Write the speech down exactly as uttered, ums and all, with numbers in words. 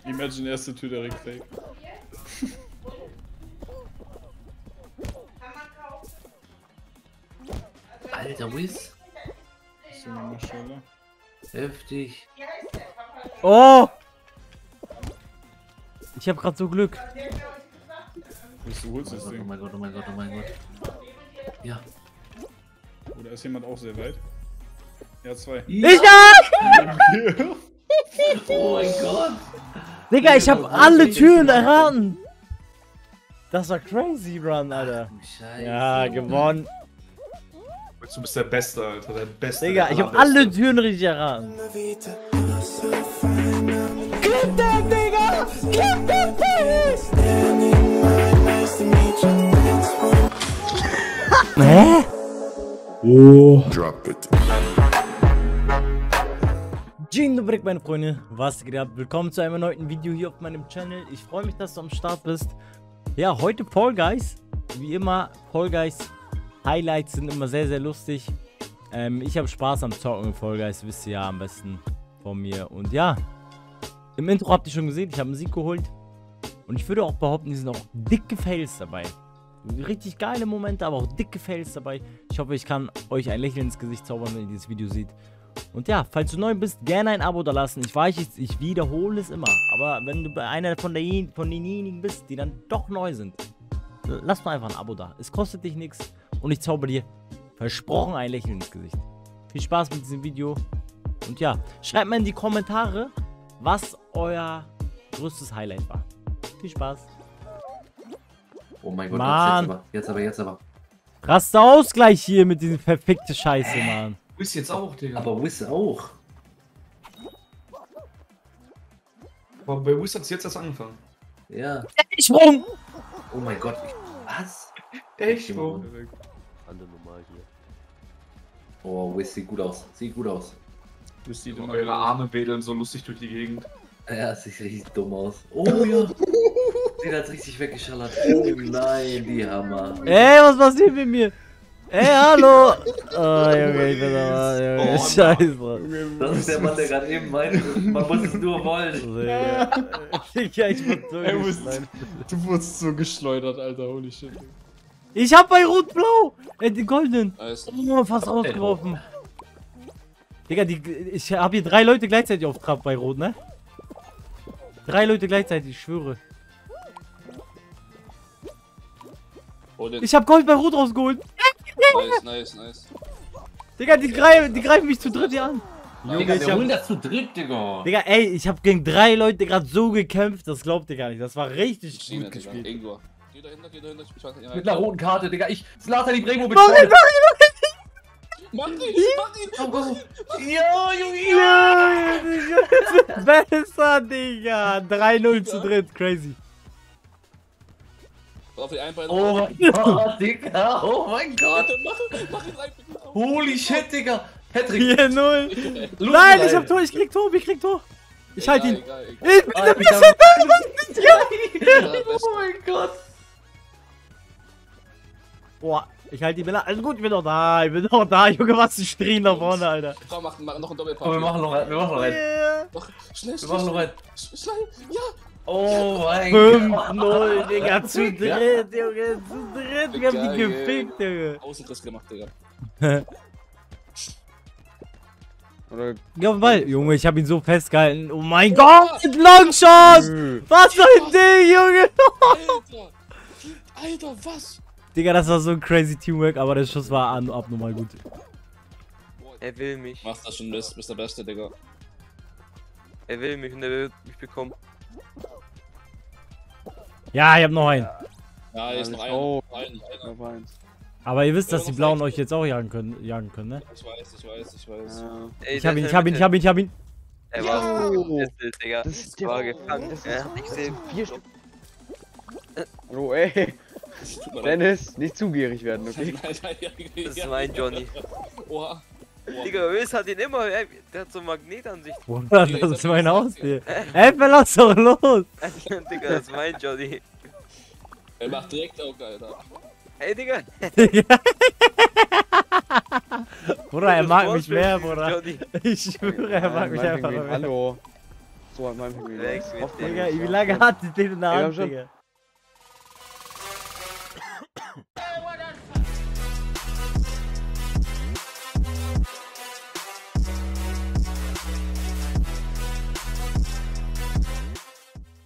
Imagine erste Tür direkt fake. Alter, Wiz. So, Maschallah. Heftig. Oh! Ich hab grad so Glück. Du holst das Oh Ding. mein Gott, oh mein Gott, oh mein Gott. Ja. Oder ist jemand auch sehr weit? Ja, zwei. Ich hab! Oh mein Gott. Digga, ich hab alle Türen erraten. Das war crazy run, Alter. Scheiße. Ja, gewonnen. Du bist der Beste, Alter. Der Beste. Digga, der ich hab Allerbeste. alle Türen richtig erraten. Clip that, Digga! Clip that, Digga! Hä? Oh. Drop it. Dzień dobry, meine Freunde. Was geht ab? Willkommen zu einem neuen Video hier auf meinem Channel. Ich freue mich, dass du am Start bist. Ja, heute Fall Guys. Wie immer, Fall Guys Highlights sind immer sehr, sehr lustig. Ähm, ich habe Spaß am Zocken. Fall Guys wisst ihr ja am besten von mir. Und ja, im Intro habt ihr schon gesehen, ich habe einen Sieg geholt. Und ich würde auch behaupten, hier sind auch dicke Fails dabei. Richtig geile Momente, aber auch dicke Fails dabei. Ich hoffe, ich kann euch ein Lächeln ins Gesicht zaubern, wenn ihr dieses Video seht. Und ja, falls du neu bist, gerne ein Abo da lassen. Ich weiß, ich, ich wiederhole es immer. Aber wenn du bei einer von, der, von denjenigen bist, die dann doch neu sind, lass mal einfach ein Abo da. Es kostet dich nichts und ich zauber dir versprochen ein Lächeln ins Gesicht. Viel Spaß mit diesem Video. Und ja, schreibt mal in die Kommentare, was euer größtes Highlight war. Viel Spaß. Oh mein Gott, Mann. jetzt aber, jetzt aber, jetzt aber. Krasser Ausgleich hier mit diesem verfickte Scheiße, Mann. Du bist jetzt auch, Digga. Aber Wiz auch. Aber bei Wiz hat's jetzt erst angefangen. Ja. Sprung! Oh mein Gott. Ich, was? Echt? Oh, Alle normal hier. oh Wiz sieht gut aus. Sieht gut aus. Du siehst immer Eure Arme wedeln so lustig durch die Gegend. Ja, es sieht richtig dumm aus. Oh ja. Den hat's richtig weggeschallert. Oh nein, die Hammer. Ey, was passiert mit mir? Ey, hallo! Oh, Junge, ich bin aber, Junge, Oh, scheiße. Das ist der Mann, der gerade eben meinte, man muss es nur wollen. Digga, ich bin so Ey, du, geschleudert. du wurdest so geschleudert, Alter, holy shit. Ich hab bei Rot-Blau! Äh, den goldenen. Alles. Oh, fast rausgeworfen. Digga, die, ich hab hier drei Leute gleichzeitig auf Trab bei Rot, ne? Drei Leute gleichzeitig, ich schwöre. Ich hab Gold bei Rot rausgeholt. Nice, nice, nice. Digga, die, greif, die greifen mich zu dritt hier an. Junge, Digga, ich wir hab, holen das zu dritt, Digga. Digga, ey, ich hab gegen drei Leute gerade so gekämpft, das glaubt ihr gar nicht. Das war richtig Schiene, gut Digga. gespielt. Irgendwo. Geh dahinter, geh dahinter. Ich weiß nicht. Mit einer roten Karte, Digga. Ich, Zlatan Ibrahimovic. Mach ihn, Mach ihn, mach ihn! Oh, oh. Ja, Junge. mach ihn! Besser, Digga. drei null zu dritt, crazy. Auf die Einbeine. Oh mein Gott, Digga. Oh mein Gott. Mach, mach ihn rein. Holy shit, Digga. Patrick. vier null. Nein, ich hab Tor, ich krieg Tor, ich krieg Tor. Ich halt ihn. Egal, egal. Ich bin Ah, der Digga. Beste. Oh mein Gott. Boah, ich halt ihn. bin- Alles gut, ich bin doch da. Ich bin doch da. Junge, was ein Strien da vorne, Alter. Komm, mach, mach noch einen Doppelpack. Oh, wir machen noch einen, wir machen noch einen. Yeah. Noch, schnell, Wir schnell, machen noch einen. schnell. Ja. Oh mein fünf Gott. null, Digga, zu dritt, Junge, zu dritt. Wir haben die Geil. gefickt, Junge. Außenriss gemacht, Digga. Oder ja, Ball. Junge, ich hab ihn so festgehalten. Oh mein Gott, Longshot! Was für ein Ding, Junge! Alter! Alter, was? Digga, das war so ein crazy Teamwork, aber der Schuss war an, abnormal gut. Er will mich. Machst das schon, bist, bist der Beste, Digga. Er will mich und er will mich bekommen. Ja, ich hab noch einen. Ja, hier ist noch einer. Oh. Ein, einer. Aber ihr wisst, dass die Blauen euch jetzt auch jagen können, jagen können, ne? Ich weiß, ich weiß, ich weiß. Ey, Ich hab ihn, der ich hab ihn, ich hab ihn, ich hab ihn. Er war Ja. so Digga. Das ist Ich war der- gefangen. das ist- Er hat nicht gesehen. Vier Stück. Oh, ey. Tut mir leid. Dennis, nicht zu gierig werden, okay? Nein, nein, ja, Das ja. ist mein Johnny. Oha. Oha. Digga, Ös hat ihn immer. Er, der hat so Magnetansicht. Bruder, das ist mein Haustier. Ey, lass doch los! Digga, das ist mein Johnny. Er macht direkt auch, Alter. Ey, Digga. Bruder, er mag Das mich mehr, Vorspiel, Bruder. Johnny. Ich schwöre, er mag mich Mein einfach Pinguin, mehr. Hallo. so an meinem Handy. Weg mit Hoffentlich- dem. Digga, wie lange hat sie den in der Ey, wir haben Hand, schon- Digga?